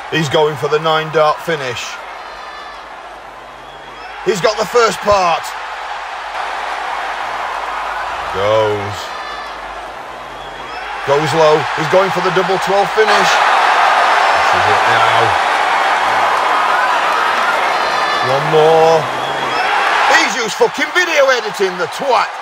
He's going for the 9-dart finish. He's got the first part. Goes low. He's going for the double 12 finish. This is it now. One more. He's used fucking video editing, the twat.